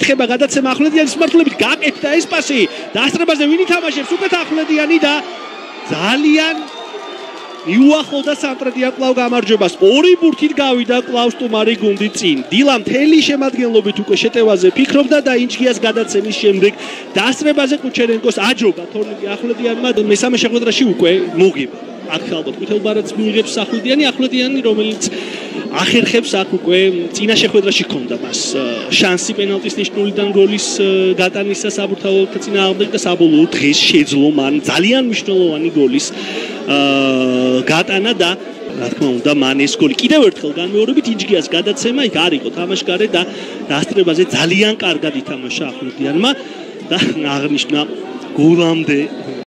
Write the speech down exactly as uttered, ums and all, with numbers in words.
ეხება გადაცემა ახვლედიანის მართლებით გააკეთა ეს პასი დასწრებაზე ვინ ითამაშებს უკეთ ახვლედიანი და ძალიან მიუახლოვდა სამტრედია კლავ გამარჯვებას ორი ბურთით გავიდა კლავ სტუმარი გუნდი წინ დილა მთელი შემადგენლობით უკვე შეტევაზე ფიქრობდა და ინჩგიას გადაცემის შემდეგ დასწრებაზე კუჩერენკოს აჯობა თორნიკე ახვლედიანმა მესამე შეხვედრაში უკვე მოგება აქ ალბათ ყვითელ ბარათს მიიღებს ახვლედიანი ახვლედიანი რომელიც ახერხებს აქ უკვე წინა შეხვედრაში ჰქონდა მას შანსი პენალტის ნიშნულიდან გოლის გატანისა საბურთალოთა წინააღმდეგ და საბოლოო დღეს შეძლო მან ძალიან მნიშვნელოვანი გოლის გატანა და რა თქმა უნდა მან ეს გოლი კიდევ ერთხელ განმეორებით ინჯგიას გადაცემა იქ არ იყო თამაშგარე და დასწრებაზე ძალიან კარგად ითამაშა ახვლედიანმა და აღნიშნა გოლამდე